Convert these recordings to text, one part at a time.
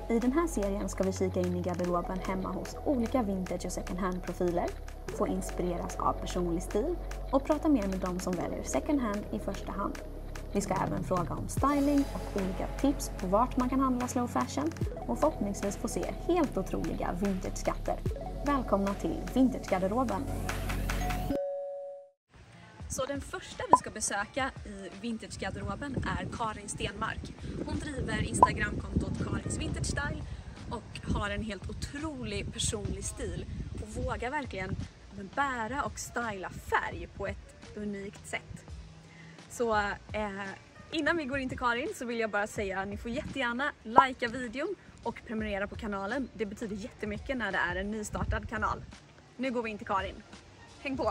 I den här serien ska vi kika in i garderoben hemma hos olika vintage och second hand-profiler, få inspireras av personlig stil och prata mer med de som väljer second hand i första hand. Vi ska även fråga om styling och olika tips på vart man kan handla slow fashion och förhoppningsvis få se helt otroliga vintage-skatter. Välkomna till Vintage-garderoben! Så den första vi ska besöka i Vintage-garderoben är Karin Stenmark. Hon driver Instagram-kontot Karins Vintage Style och har en helt otrolig personlig stil och vågar verkligen bära och styla färg på ett unikt sätt. Så innan vi går in till Karin så vill jag bara säga att ni får jättegärna likea videon och prenumerera på kanalen. Det betyder jättemycket när det är en nystartad kanal. Nu går vi in till Karin. Häng på!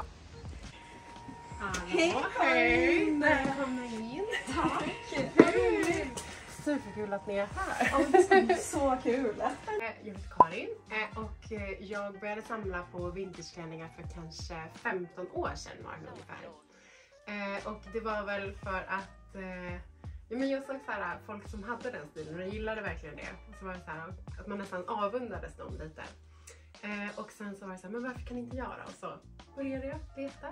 Hej Karin! Välkomna in! Tack! Hej! Superkul att ni är här! Ja, det ska bli så kul! Jag heter Karin och jag började samla på vintageklänningar för kanske 15 år sedan var det ungefär. Och det var väl för att jag såg såhär, folk som hade den stilen och jag gillade verkligen det. Och så var det såhär, att man nästan avundades dem lite. Och sen så var det såhär, men varför kan inte jag då? Och så började jag leta.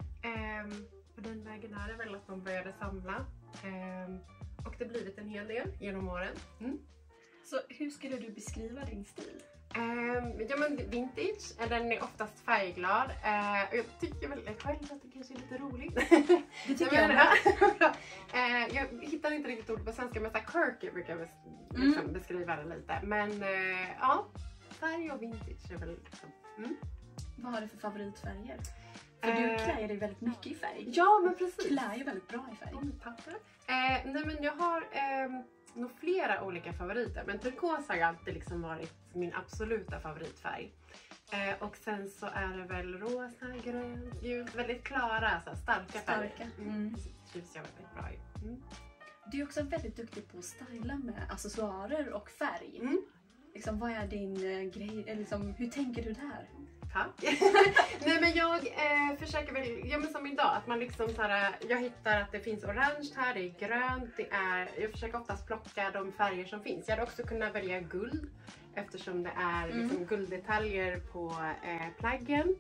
Och den vägen är det väl att man började samla. Och det har blivit en hel del genom åren. Så hur skulle du beskriva din stil? Ja men vintage, den är oftast färgglad. Jag tycker väl själv att det kanske är lite roligt. Det tycker jag. Jag hittar inte riktigt ord på svenska, men så här quirky brukar jag liksom beskriva det lite. Men ja, färg och vintage är väl liksom. Vad har du för favoritfärger? För du klär dig väldigt mycket i färg. Ja men precis. Klär ju väldigt bra i färg. Nej men jag har nog flera olika favoriter, men turkos har ju alltid liksom varit min absoluta favoritfärg. Och sen så är det väl rosa, grönt, gult, väldigt klara, så starka färger. Trivs jag väldigt bra i. Du är också väldigt duktig på att styla med accessoarer och färg. Liksom, vad är din grej? Liksom, hur tänker du där? Tack! Nej men jag försöker väl, ja men som idag, att man liksom såhär, jag hittar att det finns orange här, det är grönt, jag försöker oftast plocka de färger som finns. Jag hade också kunnat välja guld, eftersom det är liksom gulddetaljer på plaggen.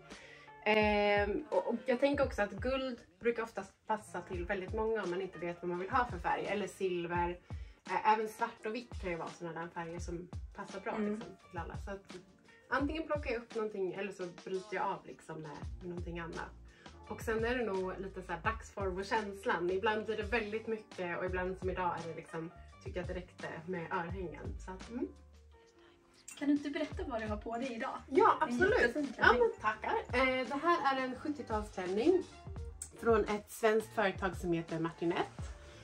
Och jag tänker också att guld brukar oftast passa till väldigt många om man inte vet vad man vill ha för färg, eller silver. Även svart och vitt kan ju vara sådana där färger som passar bra liksom, till alla. Så att, antingen plockar jag upp någonting eller så bryter jag av liksom med någonting annat. Och sen är det nog lite så här dagsform och känslan. Ibland blir det väldigt mycket och ibland som idag är det liksom, tycker jag att det räckte med örhängen. Så att, Kan du inte berätta vad du har på dig idag? Ja, absolut. Ja, men tackar. Det här är en 70-talsklänning från ett svenskt företag som heter Martinette.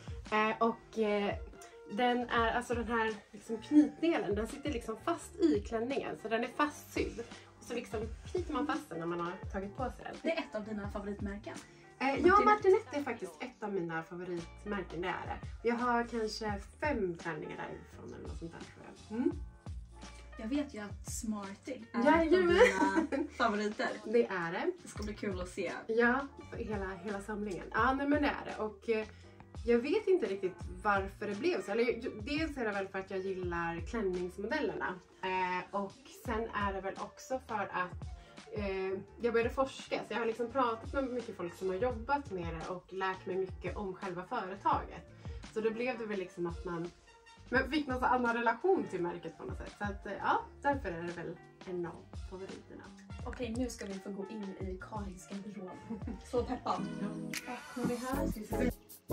Den är, alltså den här liksom knytdelen, den sitter liksom fast i klänningen, så den är fastsydd. Och så liksom knyter man fast den när man har tagit på sig den. Det är ett av dina favoritmärken? Ja, Martinette är faktiskt ett av mina favoritmärken, det är det. Jag har kanske 5 klänningar därifrån eller något sånt där, tror jag. Jag vet ju att Smarty är ett av dina favoriter. Det är det. Det ska bli kul att se. Ja, hela samlingen. Ja, nej, men det är det. Och jag vet inte riktigt varför det blev så. Eller, dels är det väl för att jag gillar klänningsmodellerna. Och sen är det väl också för att jag började forska. Så jag har liksom pratat med mycket folk som har jobbat med det och lärt mig mycket om själva företaget. Så då blev det väl liksom att man fick någon annan relation till märket på något sätt. Så att ja, därför är det väl en av favoriterna. Okej, nu ska vi få gå in i Karins garderob. Så peppad. Öppnar vi här. Ska vi se.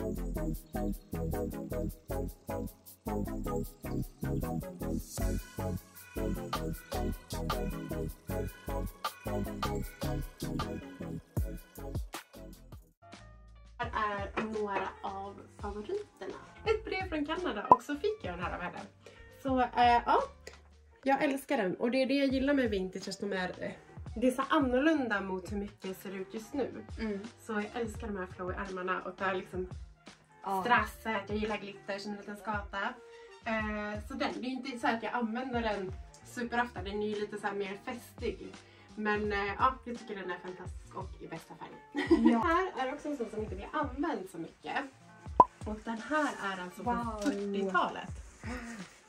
Här är några av favoriterna. Ett brev från Kanada och så fick jag den här av henne. Så ja, jag älskar den. Och det är det jag gillar med vintage, att det är så annorlunda mot hur mycket det ser ut just nu. Så jag älskar de här flowy ärmarna och det är liksom strasset, jag gillar glitter som en liten skata. Så det är inte så att jag använder den superofta, den är ju lite så här mer festig. Men ja, jag tycker den är fantastisk och i bästa färg. Ja. Här är också en sån som inte blir använd så mycket. Och den här är alltså på 40-talet.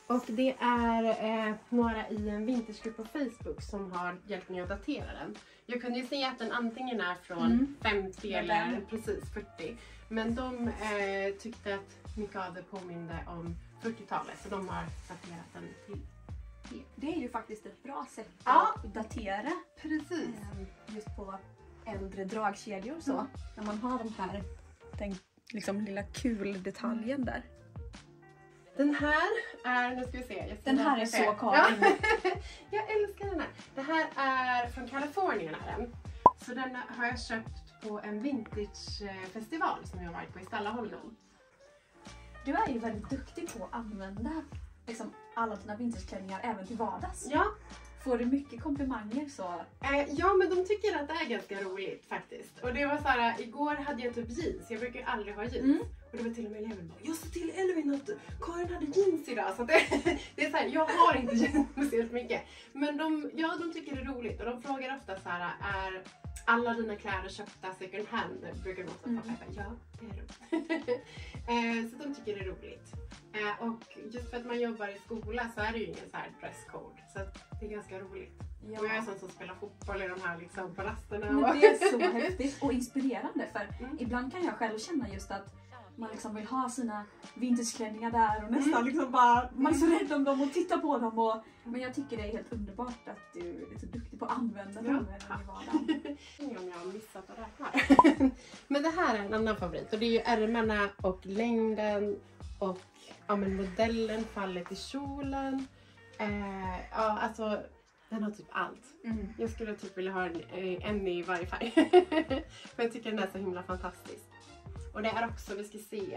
Och det är några i en vintagegrupp på Facebook som har hjälpt mig att datera den. Jag kunde ju se att den antingen är från 50 eller precis 40. Men de tyckte att mycket av det påminde om 40-talet, så de har daterat den till det. Det är ju faktiskt ett bra sätt att datera. Precis. Just på äldre dragkedjor så. När man har den liksom lilla kul detaljen där. Den här är, nu ska vi se. Den här är så Karin. Ja. Jag älskar den här. Det här är från Kalifornien är den. Så den har jag köpt på en vintagefestival som jag har varit på i Stallaholmen. Du är ju väldigt duktig på att använda liksom, alla dina vintageklänningar även till vardags. Ja. Får du mycket komplimanger så? Ja, men de tycker att det är ganska roligt faktiskt. Och det var så här, igår hade jag typ jeans. Jag brukar ju aldrig ha jeans. Och det var till och med Elvin bara, jag sa till Elvin att Karin hade jeans idag. Så det är så här, jag har inte jeans speciellt mycket. Men de tycker det är roligt. Och de frågar ofta så här, är alla dina kläder köpta second hand? Brukar de ofta fråga. Ja, det är det. Så de tycker det är roligt. Och just för att man jobbar i skola så är det ju ingen så här dresscode. Så det är ganska roligt. Ja. Och jag är sån som spelar fotboll i de här liksom på rasterna. Men det är så häftigt och inspirerande. För ibland kan jag själv känna just att man liksom vill ha sina vintageklänningar där och nästan liksom bara, man är så rädd om dem och tittar på dem. Men jag tycker det är helt underbart att du är så duktig på att använda dem i vardagen. Om jag har missat att räkna. Men det här är en annan favorit och det är ju ärmarna och längden och men modellen, fallet i kjolen. Alltså den har typ allt. Jag skulle typ vilja ha en i varje färg. För jag tycker den är så himla fantastisk. Och det är också, vi ska se.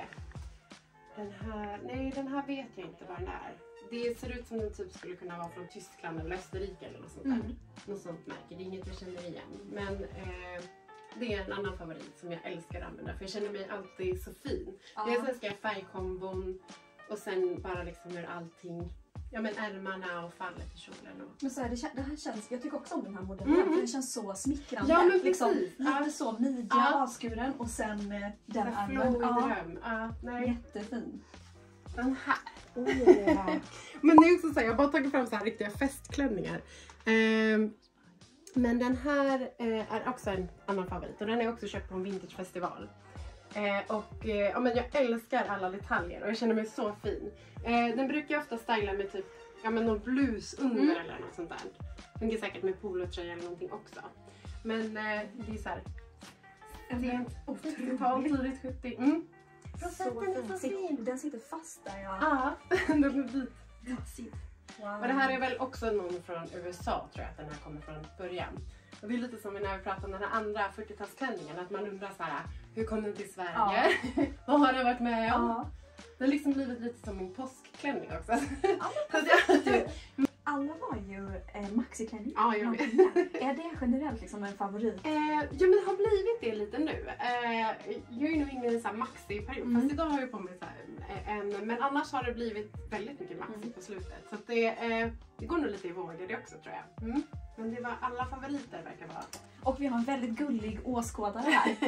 Den här vet jag inte vad den är. Det ser ut som den typ skulle kunna vara från Tyskland eller Österrike eller något sånt där. Något sånt märke, det är inget jag känner igen. Men det är en annan favorit som jag älskar att använda. För jag känner mig alltid så fin. Sen ska jag färgkombon och sen bara liksom gör allting. Ja, men ärmarna och fallet i kjolen. Och... Men så här, det här känns, jag tycker också om den här modellen. För den känns så smickrande. Ja, men liksom, lite så midja, avskuren och sen den ärmen. Jättefin. Den här. Men det är också så här, jag har bara tagit fram så här riktiga festklänningar. Men den här är också en annan favorit. Och den är också köpt på en vintagefestival. Men jag älskar alla detaljer och jag känner mig så fin. Den brukar jag ofta styla med typ någon blus under eller något sånt där. Funkar säkert med polotröja eller någonting också. Men det är så här. Tidigt 70. Den sitter fast där. Ja, den är vit. Wow. Och det här är väl också någon från USA, tror jag att den här kommer från början. Och det är lite som när vi pratar om den här andra 40-talsklänningen, att man undrar så här, hur kom den till Sverige? Vad har den varit med om? Det har liksom blivit lite som min påskklänning också. Alla var ju maxiklänningar. Ja, jag vet. Är det generellt liksom en favorit? Ja, men det har blivit det lite nu. Jag är nog inne i en sån här maxi-period. Fast idag har jag på mig så här men annars har det blivit väldigt mycket maxi på slutet. Så att det går nog lite i vågor det också, tror jag. Men det var alla favoriter verkar vara. Och vi har en väldigt gullig åskådare här.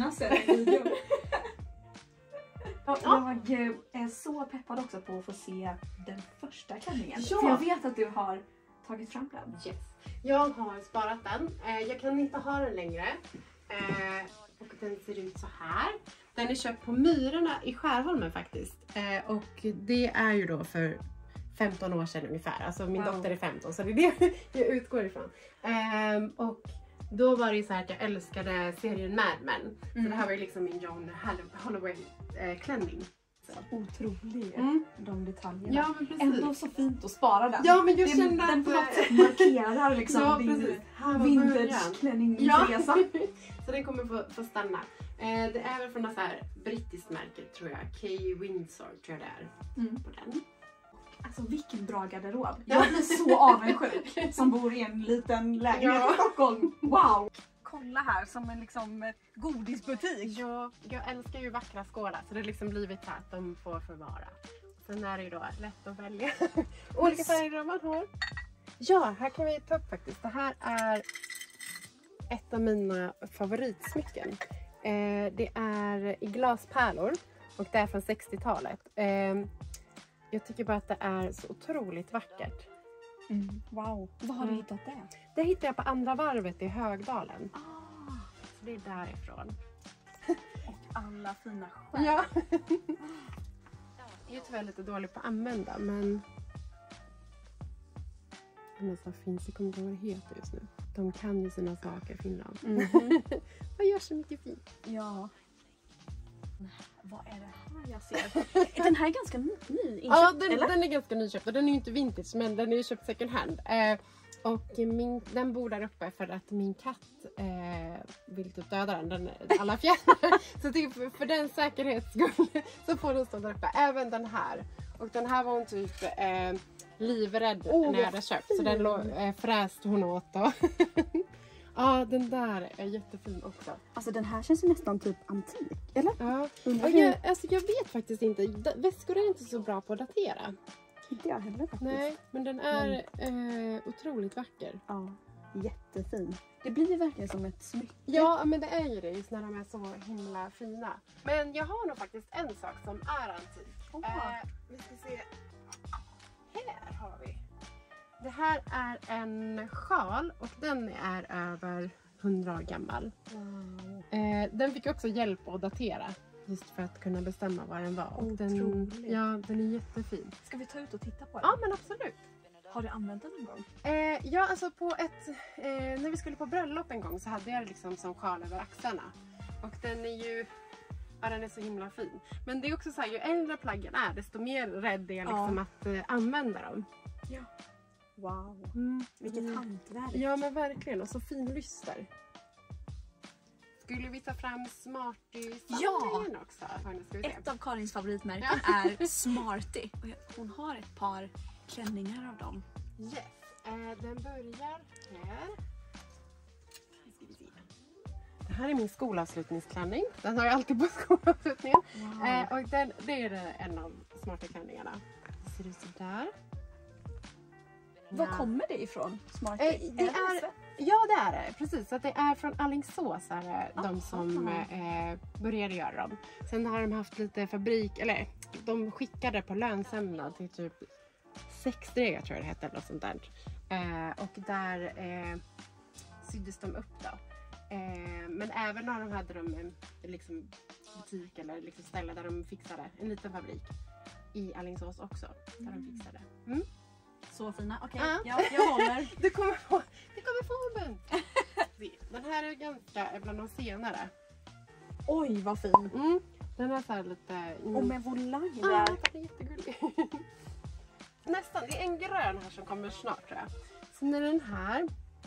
Jag är så peppad också på att få se den första klänningen. Ja. För jag vet att du har tagit fram den. Yes. Jag har sparat den. Jag kan inte ha den längre. Och den ser ut så här. Den är köpt på Myrorna i Skärholmen faktiskt. Och det är ju då för 15 år sedan ungefär. Alltså min dotter är 15, så det är det jag utgår ifrån. Och då var det ju så här att jag älskade serien Mad Men. Så det här var ju liksom min Joan Holloway-klänning. Otrolig, de detaljerna. Ja, men precis. Ändå så fint att spara den. Ja, men jag kände den att... på något sätt markerar liksom din vintage-klänningresa. Så den kommer få stanna. Det är väl från något så här brittiskt märke, tror jag. K. Windsor, tror jag det är. På den. Alltså vilken bra garderob. Jag blir så avundsjuk som bor i en liten lägenhet i Stockholm. Wow! Kolla här, som en liksom godisbutik. Ja, jag älskar ju vackra skålar, så det har liksom blivit så att de får förvara. Sen är det ju då lätt att välja olika färger man har. Ja, här kan vi ta upp faktiskt. Det här är ett av mina favoritsmycken. Det är i glaspärlor och det är från 60-talet. Jag tycker bara att det är så otroligt vackert. Wow. Var har du hittat det? Det hittade jag på andra varvet i Högdalen. Så det är därifrån. Och alla fina skär. Ja. Jag är tyvärr lite dålig på att använda, men så finns det, kommer inte ihåg vad det heter just nu. De kan ju sina saker i Finland. De gör så mycket fint. Ja. Vad är det här jag ser? Den här är ganska ny inköpt, ja, eller? Den är ganska nyköpt och den är ju inte vintage, men den är ju köpt second hand. Och den bor där uppe för att min katt vill typ döda den alla fjädrar. Så typ för den säkerhets skull så får den stå där uppe. Även den här. Och den här var hon typ livrädd när jag hade köpt. Så den fräste hon åt då. Ja, den där är jättefin också. Alltså den här känns ju nästan typ antik, eller? Ja, jag vet faktiskt inte. Väskor är inte så bra på att datera. Inte jag heller faktiskt. Nej, men den är otroligt vacker. Ja, jättefin. Det blir ju verkligen som ett smycke. Ja, men det är ju det just när de är så himla fina. Men jag har nog faktiskt en sak som är antik. Vi ska se. Här har vi. Det här är en sjal och den är över 100 år gammal. Wow. Den fick också hjälp att datera. Just för att kunna bestämma vad den var. Och den är jättefin. Ska vi ta ut och titta på den? Ja, men absolut. Har du använt den någon gång? Ja, alltså på när vi skulle på bröllop en gång så hade jag liksom som sjal över axlarna. Och den är ju, den är så himla fin. Men det är också så här, ju äldre plaggen är, desto mer rädd är jag liksom att använda dem. Ja. Wow. Vilket hantverk. Ja, men verkligen. Och så fin lyster. Skulle vi ta fram Smarty-samlingen också? Ett av Karins favoritmärken är Smarty. Hon har ett par klänningar av dem. Yes. Den börjar här. Ska vi se. Det här är min skolavslutningsklänning. Den har jag alltid på skolavslutningen. Wow. Och det är en av Smarty-klänningarna. Det ser ut så där. Var kommer det ifrån? Smarty? Ja, det är det. Precis. Så att det är från Alingsås är de som började göra dem. Sen har de haft lite fabrik, eller de skickade på lönsamnad till typ 6 tror jag det hette eller något sånt där. Och där syddes de upp då. Men även när de hade en liksom butik eller liksom ställe där de fixade en liten fabrik i Alingsås också. Där de fixade. Så fina. Okej, jag håller. Du kommer få en. Den här är ganska bland de senare. Oj, vad fin. Den är så här lite... Och med volang där. Ja, den är jättegullig. Nästan. Det är en grön här som kommer snart tror jag. Sen är den här.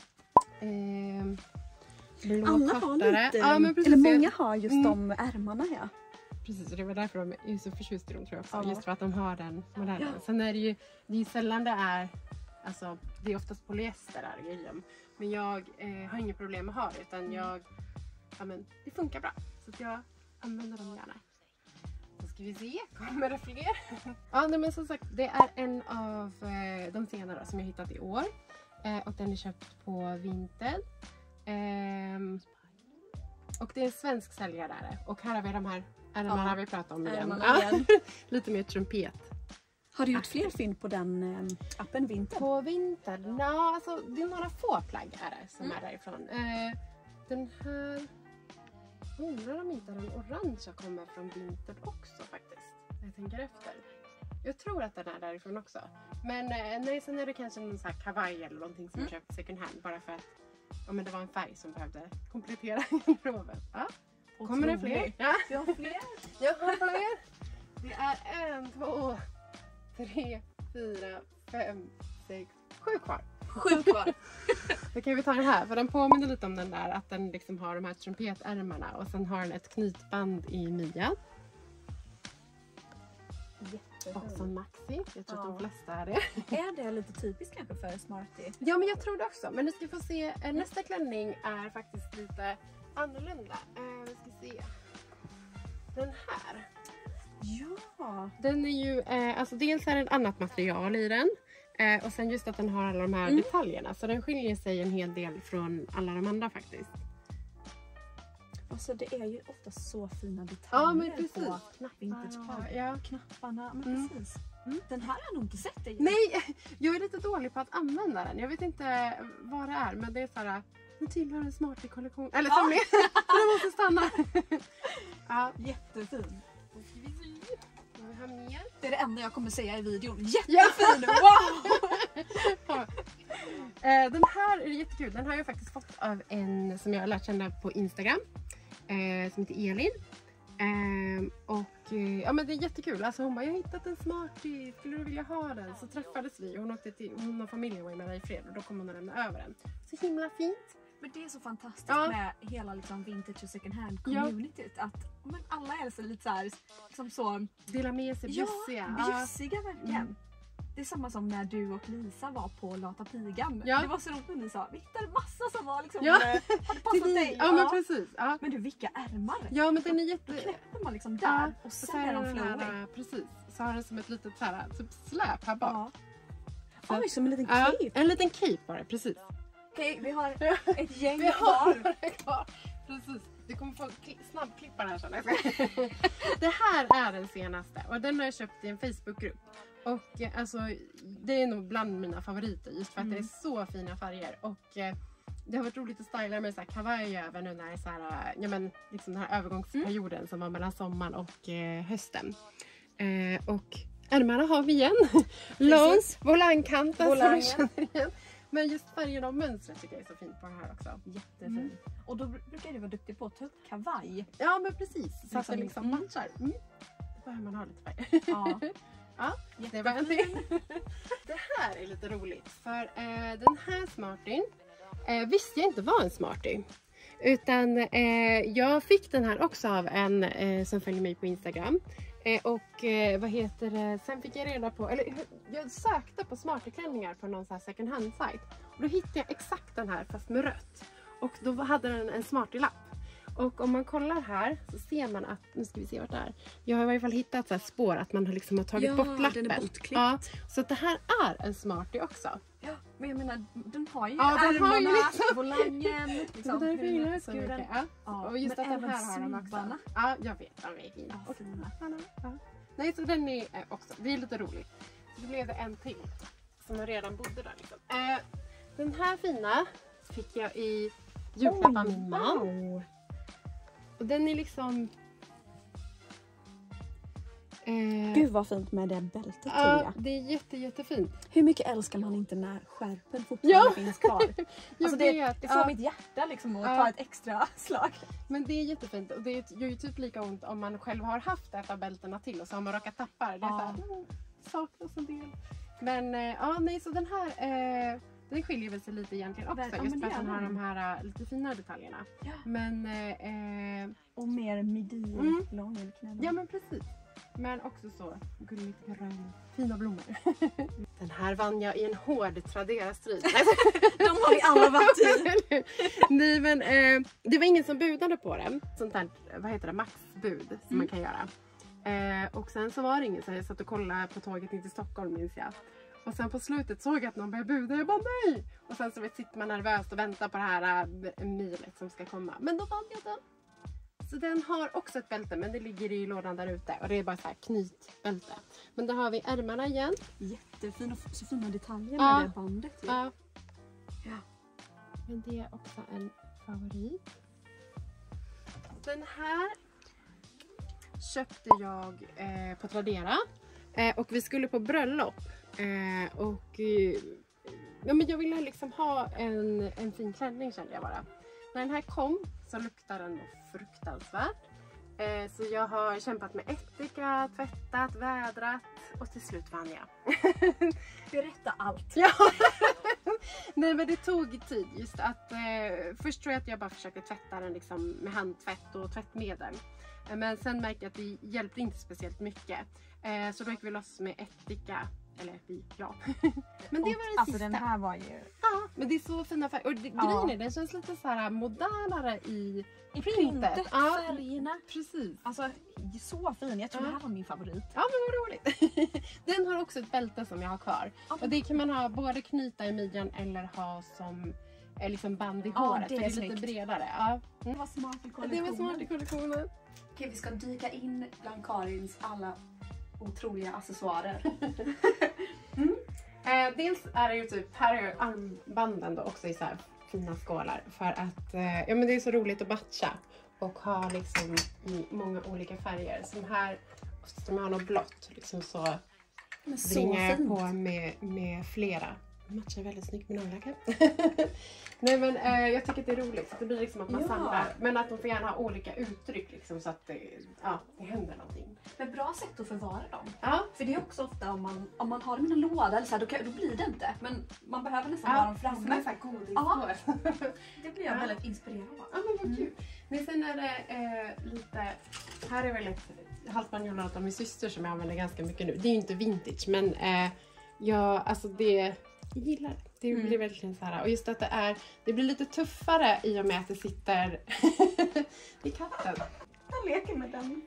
Blå alla kortare. Har lite, ja, men precis, eller många har just de ärmarna, ja. Precis, och det var därför de är så förtjust i dem tror jag också. Just för att de har den modellen. Ja. Sen är det är sällan det är, alltså det är oftast polyester där i dem. Men jag har inget problem med att ha det, utan det funkar bra. Så att jag använder dem gärna. Då ska vi se, kommer det fler? Ja, men som sagt, det är en av de senare som jag hittat i år. Och den är köpt på Vinted. Och det är en svensk säljare där. Och här har vi de här ärmarna har vi pratat om igen. Lite mer trumpet. Har du gjort fler fynd på den appen Vinted? På Vinted? Ja, alltså det är några få plagg som är därifrån. Den här... undrar om inte den orangea kommer från Vinted också faktiskt. Jag tänker efter. Jag tror att den är därifrån också. Men sen är det kanske någon sån här kavaj eller någonting som jag köpt second hand. Bara för att det var en färg som behövde komplettera garderoben. Ja. Kommer det fler? Ja. Jag har fler. Jag har fler. Det är 1, 2, 3, 4, 5, 6, 7 kvar. 7 kvar. Då kan vi ta den här. För den påminner lite om den där. Att den liksom har de här trumpetärmarna. Och sen har den ett knytband i midjan. Och så maxi. Jag tror att de flesta är det. Är det lite typiskt kanske för Smarty? Ja, men jag tror det också. Men nu ska vi få se. Nästa klänning är faktiskt lite annorlunda. Vi ska se. Den här. Ja. Den är ju, alltså dels är det ett annat material i den. Och sen just att den har alla de här detaljerna. Så den skiljer sig en hel del från alla de andra faktiskt. Alltså det är ju ofta så fina detaljer Ja, men precis. på vintageplagg. Ja. Knapparna, men precis. Den här har jag nog inte sett dig. Nej, jag är lite dålig på att använda den. Jag vet inte vad det är, men det är så här. Den tillhör en Smarty kollektion. Eller som är. Den måste stanna. Ja. Jättefin. Då ska vi se. Vad vi har mer. Det är det enda jag kommer säga i videon. Jättefin! Wow! Den här är jättekul. Den har jag faktiskt fått av en som jag har lärt känna på Instagram. Som heter Elin. Ja, men det är jättekul. Alltså hon bara, jag har hittat en Smarty, skulle du vilja ha den? Så träffades vi. Hon och familjen var med mig i fred och då kom hon att lämna över den. Så himla fint. Men det är så fantastiskt med hela liksom vintage och second hand communityt. Att men alla är lite så här, liksom så... Dela med sig, bjussiga. Ja, bjussiga verkligen. Det är samma som när du och Lisa var på Lata Pigan. Ja. Det var så roligt när ni sa, vi hittade massa som var liksom, Ja. hade passat dig. Ja, men precis. Ja. Men du, vilka ärmar? Ja, men den är Då knäpper man liksom där och sen är de flowy. Precis. Så har den som ett litet så här, typ släp här bak. Ja. Oj, som en liten cape. Ja, en liten cape bara, precis. Okej, vi har ett gäng Vi har kvar. kvar. Precis. Du kommer få snabbklippa den här sen. Det här är den senaste och den har jag köpt i en Facebookgrupp. Och alltså, det är nog bland mina favoriter just för att det är så fina färger. Och det har varit roligt att styla med så här kavaj över nu när det är så här, ja men liksom den här övergångsperioden som var mellan sommaren och hösten. Och ärmarna har vi igen. Låns, volangkanten som du känner igen. Men just färgen och mönstret tycker jag är så fint på den här också. Jättefin. Och då brukar du vara duktig på att ta upp kavaj. Ja, men precis. Så att det liksom matchar. Då behöver man ha lite färg. Ja. Ja, det var en till. Det här är lite roligt. För den här Smartyn visste jag inte var en Smarty. Utan jag fick den här också av en som följer mig på Instagram. Vad heter det? Sen fick jag reda på, eller jag sökte på Smarty-klänningar på någon sån här second hand-sajt. Och då hittade jag exakt den här fast med rött. Och då hade den en Smarty-lapp. Och om man kollar här så ser man att, nu ska vi se vart det är. Jag har i varje fall hittat så här spår att man har liksom har tagit bort lappen. Den är bortklippt. Ja, så att det här är en Smarty också. Ja, men jag menar, den har ju ärmarna, liksom, volangen, liksom, det därför gillar jag så mycket. Ja, och just att den här har de också. Ja, jag vet, de är fina. Ja, fina. Ja. Nej, så den är också, det är lite roligt. Så blev det en till som jag redan bodde där liksom. Den här fina fick jag i julklapp av min man. Wow. Och den är liksom... Gud vad fint med det bältet. Ja, det är jättefint. Hur mycket älskar man inte när skärpen fortfarande finns kvar? Alltså det får mitt hjärta liksom att ta ett extra slag. Men det är jättefint och det gör ju typ lika ont om man själv har haft ett av bältena till och så har man råkat tappa det. Det är så här, saknas en del. Men nej, så den här... Det skiljer väl sig lite egentligen också, just för att den har de här lite fina detaljerna. Ja. Men... och mer midi, lång eller knäna. Ja, men precis. Men också så gulligt grön. Fina blommor. Den här vann jag i en hård Tradera-strid. De har vi alla varit i. Nej, men det var ingen som budade på den. Sånt här, vad heter det, maxbud som man kan göra. Och sen så var det ingen, så jag satt och kollade på tåget in till Stockholm, minns jag. Och sen på slutet såg jag att någon började buda. Jag bara nej! Och sen så sitter man nervöst och väntar på det här milet som ska komma. Men då vann jag den. Så den har också ett bälte, men det ligger i lådan där ute. Och det är bara så här knytbälte. Men då har vi ärmarna igen. Jättefin och så fina detaljer med det bandet. Ja. Men det är också en favorit. Den här köpte jag på Tradera. Och vi skulle på bröllop. Ja, men jag ville liksom ha en fin klänning, kände jag bara. När den här kom så luktar den fruktansvärt. Så jag har kämpat med ättika, tvättat, vädrat och till slut vann jag. Berätta allt. Ja. Nej, men det tog tid just att först tror jag att jag bara försökte tvätta den liksom med handtvätt och tvättmedel. Men sen märkte jag att det hjälpte inte speciellt mycket. Så då gick vi loss med ättika. Eller ja. Men det var den alltså sista. Den här var ju... Ja, men det är så fina färger. Och grejen är, den känns lite så här modernare i printet. Färgerna. Precis. Alltså så fin. Jag tror det här var min favorit. Ja, men vad roligt. Den har också ett bälte som jag har kvar. Och det kan man ha både knyta i midjan eller ha som liksom band i Ja, håret. det är för det är snyggt. lite bredare. Ja. Det var smart i Det var smart i kollektionen. Okej, vi ska dyka in bland Karins alla otroliga accessoarer. Dels är det ju typ, här är armbanden då också i så här fina skålar. För att ja, men det är så roligt att batcha. Och ha liksom i många olika färger. Som här, oftast om jag har något blått liksom så bringar jag på med flera. Det matchar väldigt snyggt med nagellacken. Nej men jag tycker att det är roligt. Så det blir liksom att man samlar. Men att de får gärna ha olika uttryck liksom, så att det händer någonting. Men bra sätt att förvara dem. Ja. För det är också ofta om man har dem i en låda eller så här, då blir det inte. Men man behöver nästan ha dem framme. Det är så här godisskål. Det blir jag väldigt inspirerad av. Ja men vad kul. Men sen är det lite, här är väl ett halsband av min syster som jag använder ganska mycket nu. Det är ju inte vintage men alltså jag gillar det. Det blir verkligen så här. Och just att det blir lite tuffare i och med att det sitter i katten. Jag leker med den.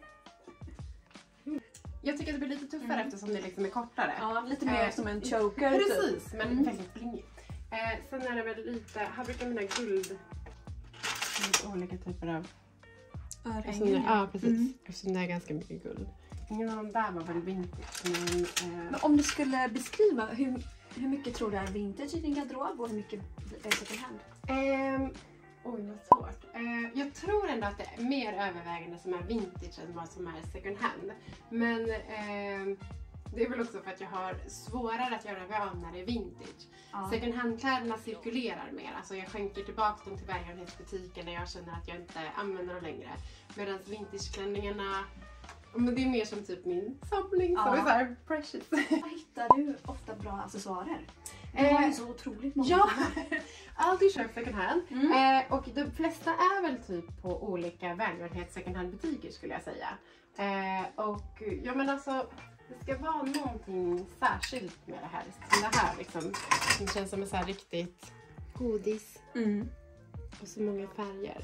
Jag tycker att det blir lite tuffare eftersom det liksom är kortare. Ja, lite mer som en choker. Precis, men väldigt blingig. Sen är det väl lite, här brukar mina guld, olika typer av örhängen. Ja, precis. Eftersom det är ganska mycket guld. Ingen av de där var väl vintage. Men om du skulle beskriva hur mycket tror du är vintage i din garderob och hur mycket är second hand? Oj, vad svårt. Jag tror ändå att det är mer övervägande som är vintage än vad som är second hand. Men det är väl också för att jag har svårare att göra av när det är vintage. Ja. Second hand-kläderna cirkulerar mer. Alltså jag skänker tillbaka dem till välgörenhetsbutiken när jag känner att jag inte använder dem längre. Medan vintage-klänningarna, men det är mer som typ min samling som är så här precious. Var hittar du ofta bra accessoarer? Du har ju så otroligt många. Ja, alltid köpt second hand. Och de flesta är väl typ på olika välgörenhets second hand butiker skulle jag säga. Och ja men alltså, det ska vara någonting särskilt med det här. Som det här liksom, som känns som en så här riktigt godis. Och så många färger.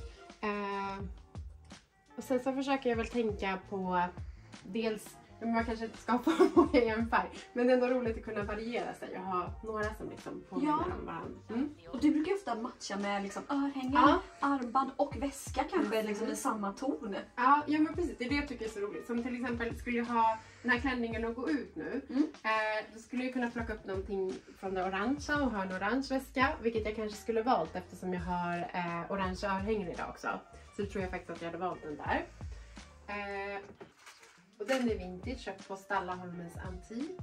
Och sen så försöker jag väl tänka på dels, man kanske inte ska få många i en färg, men det är ändå roligt att kunna variera sig och ha några som liksom påminner om varandra. Och du brukar ofta matcha med liksom örhängen, armband och väska kanske liksom i samma ton. Ja men precis, det är det jag tycker är så roligt. Som till exempel skulle jag ha den här klänningen att gå ut nu, då skulle jag kunna plocka upp någonting från det orangea och ha en orange väska, vilket jag kanske skulle valt eftersom jag har orange örhängen idag också. Så tror jag faktiskt att jag hade valt den där. Och den är vintage, köpt på Stallaholmens antik.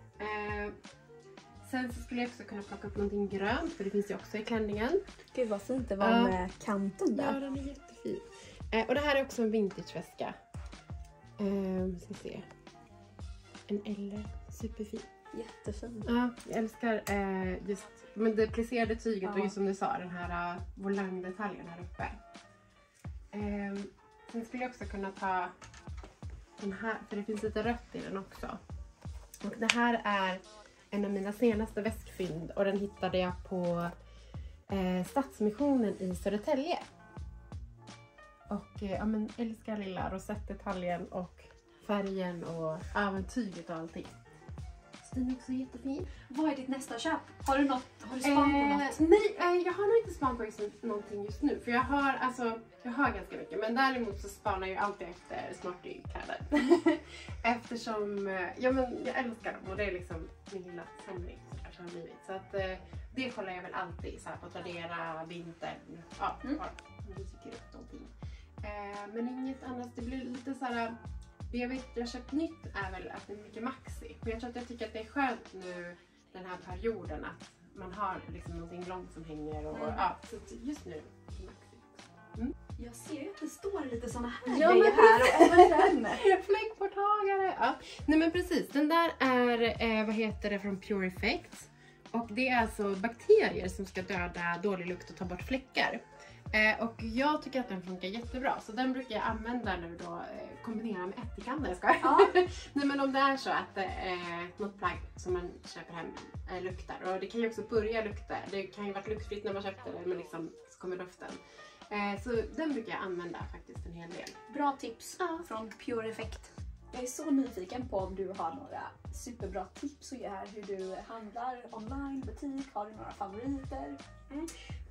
Sen så skulle jag också kunna plocka upp någonting grönt, för det finns ju också i klänningen. Gud vad fint det var med kanten där. Ja, den är jättefin. Och det här är också en vintageväska. Ska se. En L, superfin. Jättefin. Ja, jag älskar just men det plisserade tyget och just som du sa, den här volangdetaljen här uppe. Sen skulle jag också kunna ta den här, för det finns lite rött i den också. Och det här är en av mina senaste väskfynd och den hittade jag på Stadsmissionen i Södertälje. Och ja men älskar lilla rosettdetaljen och färgen och tyget och allting. Så den är också jättefin. Vad är ditt nästa köp? Har du span på något? Nej, jag har nog inte span på någonting just nu. För jag har ganska mycket. Men däremot så spanar jag alltid efter Smarty-kläder. Eftersom jag älskar dem och det är liksom min lilla samling som har blivit. Så att det kollar jag väl alltid så här på Tradera, Vinter. Ja, om du tycker upp någonting. Men inget annat. Det blir lite så här. Det jag har köpt nytt är väl att det är mycket maxi. Men jag tycker att det är skönt nu den här perioden att man har liksom någonting långt som hänger och så just nu maxi. Jag ser ju att det står lite såna här grejer här och även den. Fläckborttagare. Ja. Nej men precis, den där är från Pure Effects. Och det är alltså bakterier som ska döda dålig lukt och ta bort fläckar. Och jag tycker att den funkar jättebra. Så den brukar jag använda nu då. Kombinera med ättikan. Nej men om det är så att något plagg som man köper hem luktar. Och det kan ju också börja lukta. Det kan ju varit luktfritt när man köpte det. Men liksom så kommer doften. Så den brukar jag använda faktiskt en hel del. Bra tips från Pure Effect. Jag är så nyfiken på om du har några superbra tips och hur du handlar online, butik. Har du några favoriter?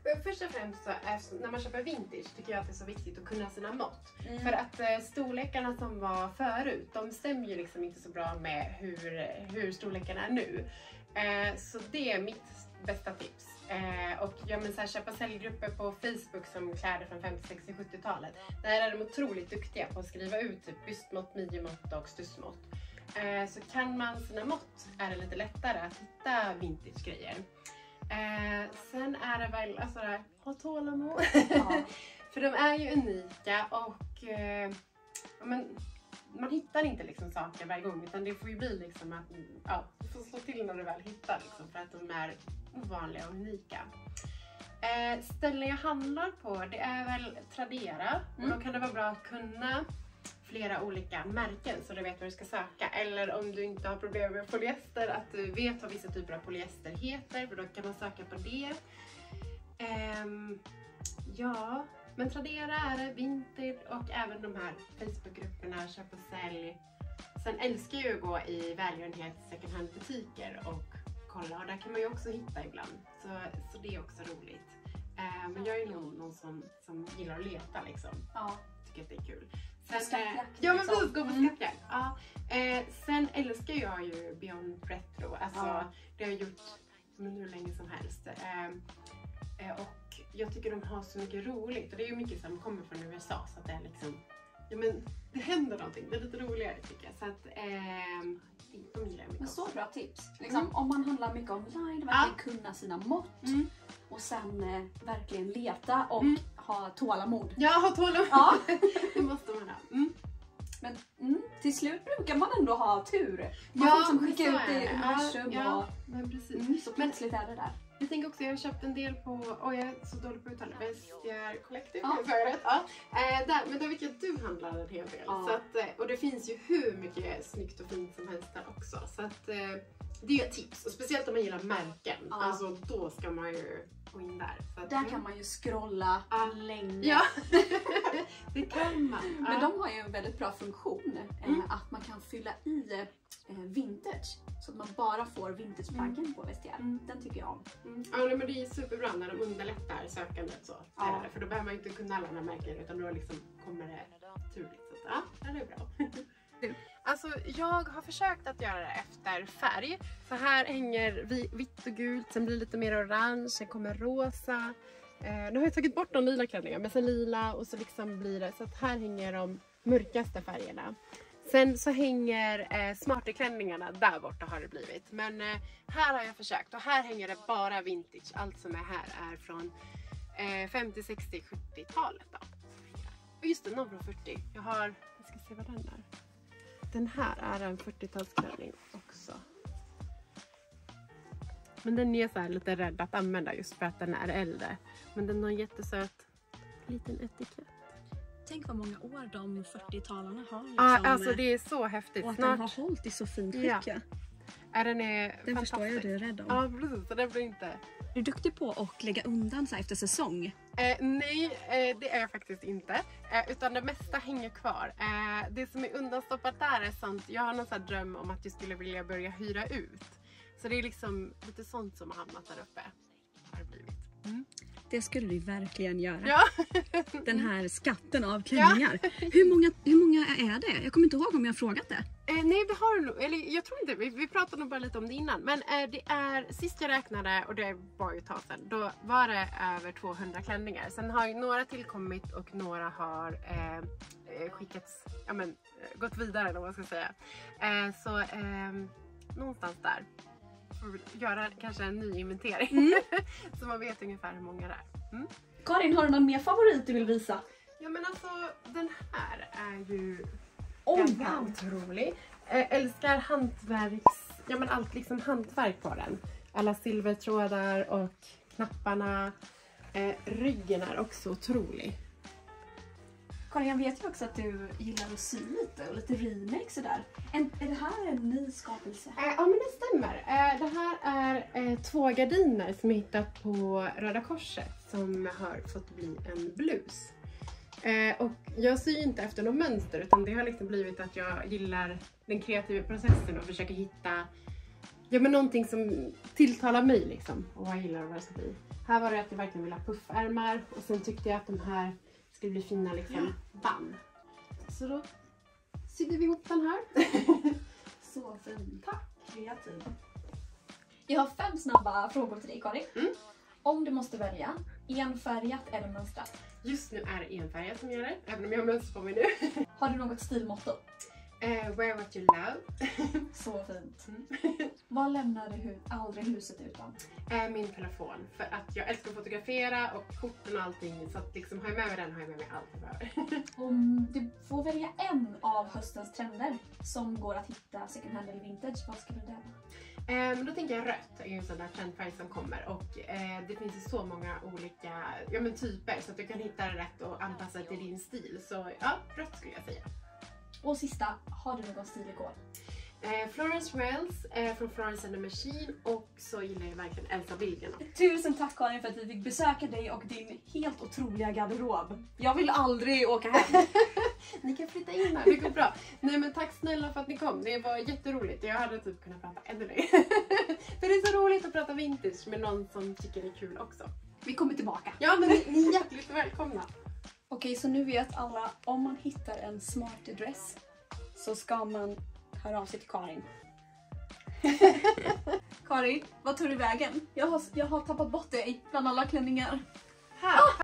Först och främst så är, när man köper vintage tycker jag att det är så viktigt att kunna sina mått. För att storlekarna som var förut, de stämmer ju liksom inte så bra med hur storlekarna är nu. Så det är mitt bästa tips. Och ja, men så här, köpa säljgrupper på Facebook som kläder från 50, 60, 70-talet. Där är de otroligt duktiga på att skriva ut typ bystmått, midjemått och stussmått. Så kan man sina mått är det lite lättare att hitta vintage-grejer. Sen är det väl alltså där, ha tålamod. Ja. För de är ju unika och ja, men, man hittar inte liksom saker varje gång, utan det får ju bli liksom att ja, du får slå till när du väl hittar liksom, för att de är ovanliga och unika. Ställen jag handlar på, det är väl Tradera. Och då kan det vara bra att kunna flera olika märken så du vet vad du ska söka. Eller om du inte har problem med polyester, att du vet vad vissa typer av polyester heter, för då kan man söka på det. Ja, men Tradera är det, Vinted och även de här Facebookgrupperna, köp och sälj. Sen älskar jag att gå i välgörenhet second hand butiker och kolla, och där kan man ju också hitta ibland. Så det är också roligt. Men jag är någon som gillar att leta liksom. Ja. Tycker att det är kul. Sen, ja men precis, gå på skattjakt. Ja. Sen älskar jag ju Beyond Retro. Alltså det har jag gjort hur länge som helst. Och jag tycker de har så mycket roligt. Och det är ju mycket som kommer från USA, så att det är liksom, ja men det händer någonting. Det är lite roligare tycker jag. Så att de gillar jag mycket. Men så bra tips. Liksom, om man handlar mycket online, verkligen kunna sina mått. Och sen verkligen leta och ha tålamod. Ja, ha tålamod. Ja. Det måste man ha. Men till slut brukar man ändå ha tur. Man får liksom skicka ut det i universum. Ja, men precis. Så plötsligt är det där. Jag tänker också, jag har köpt en del på, jag är så dålig på att uttala, Vestiaire Collective. Men då vet jag att du handlar en hel del. Så att, och det finns ju hur mycket snyggt och fint som helst där också. Så att det är ett tips. Och speciellt om man gillar märken. Alltså då ska man ju gå in där. Så att, där kan man ju scrolla länge. Ja, det kan man. Men de har ju en väldigt bra funktion. Att man kan fylla i vintage. Så att man bara får vintageplaggen på Vestiaire. Den tycker jag om. Ja, men det är superbra när de underlättar sökandet så. För då behöver man inte kunna alla märken, utan då liksom kommer det turligt. Så ja, det är bra. Alltså jag har försökt att göra det efter färg. Så här hänger vitt och gult, sen blir det lite mer orange, sen kommer rosa. Nu har jag tagit bort de lila klänningar, men sen lila och så liksom blir det. Så att här hänger de mörkaste färgerna. Sen så hänger smarterklänningarna där borta har det blivit. Men här har jag försökt och här hänger det bara vintage. Allt som är här är från 50, 60, 70-talet då. Och just det, någon från 40. Jag ska se vad den är. Den här är en 40-talsklänning också. Men den är så här lite rädd att använda just för att den är äldre. Men den har en jättesöt liten etikett. Tänk vad många år de 40-talarna har. Liksom, alltså det är så häftigt. Och att den har hållit i så fint skick. Ja. Den förstår jag du är rädd om. Ja, precis. Så den blir inte... Är du duktig på att lägga undan så här efter säsong? Nej, det är jag faktiskt inte. Utan det mesta hänger kvar. Det som är undanstoppat där är sånt. Jag har någon sån här dröm om att jag skulle vilja börja hyra ut. Så det är liksom lite sånt som har hamnat där uppe. Har det blivit. Det skulle du verkligen göra. Ja. Den här skatten av klänningar. Ja. Hur många är det? Jag kommer inte ihåg om jag har frågat det. Nej, vi har nog, eller jag tror inte, vi pratade nog bara lite om det innan. Men det är, sist jag räknade, och det var ju ett tag sedan, då var det över 200 klänningar. Sen har ju några tillkommit och några har skickats, gått vidare eller vad man ska säga. Så någonstans där. Göra kanske en ny inventering. Så man vet ungefär hur många det är. Karin, har du någon mer favorit du vill visa? Ja men alltså den här är ju ganska otrolig. Älskar allt liksom hantverk på den. Alla silvertrådar och knapparna. Ryggen är också otrolig. Karin, jag vet ju också att du gillar att sy lite och lite remake sådär. Är det här en ny skapelse? Ja, men det stämmer. Det här är 2 gardiner som jag hittat på Röda Korset som har fått bli en blus. Och jag syr inte efter något mönster, utan det har liksom blivit att jag gillar den kreativa processen och försöker hitta ja, men någonting som tilltalar mig liksom. Och vad jag gillar och vad det ska bli. Här var det att jag verkligen ville ha puffärmar. Och sen tyckte jag att de här skulle bli fina liksom band. Så då sydde vi ihop den här. Så fint. Tack, kreativ. Jag har 5 snabba frågor till dig, Karin. Om du måste välja, enfärgat eller mönstrat? Just nu är det enfärgat som gör det, även om jag har mönster på mig nu. Har du något stilmotto? Wear what you love. Så fint. Vad lämnar du aldrig huset utan? Min telefon. För att jag älskar att fotografera och korten och allting. Så att liksom, har jag med mig den har jag med mig allt jag behöver. Om du får välja en av höstens trender som går att hitta second hand eller vintage, vad skulle det vara? Men då tänker jag rött. Det är ju en sån där trendfärg som kommer. Och det finns ju så många olika typer. Så att du kan hitta det rätt och anpassa det till din stil. Så ja, rött skulle jag säga. Och sista, har du någon stilikon? Florence Wells från Florence and the Machine. Och så gillar jag verkligen Elsa Billgren. Tusen tack Karin för att vi fick besöka dig och din helt otroliga garderob. Jag vill aldrig åka hem. Ni kan flytta in här, det går bra. Nej men tack snälla för att ni kom. Det var jätteroligt. Jag hade typ kunnat prata ännu längre. För det är så roligt att prata vintage med någon som tycker det är kul också. Vi kommer tillbaka. Ja men ni är hjärtligt välkomna. Okej, så nu vet alla, om man hittar en smart dress så ska man höra av sig till Karin. Karin, vad tog du vägen? Jag har tappat bort dig bland alla klänningar. Här!